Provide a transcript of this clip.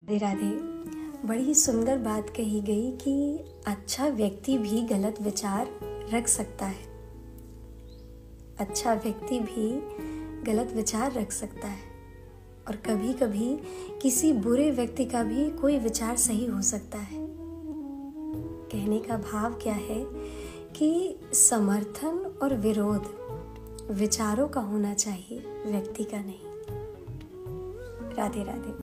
राधे राधे। बड़ी सुंदर बात कही गई कि अच्छा व्यक्ति भी गलत विचार रख सकता है। अच्छा व्यक्ति भी गलत विचार रख सकता है और कभी कभी किसी बुरे व्यक्ति का भी कोई विचार सही हो सकता है। कहने का भाव क्या है कि समर्थन और विरोध विचारों का होना चाहिए, व्यक्ति का नहीं। राधे राधे।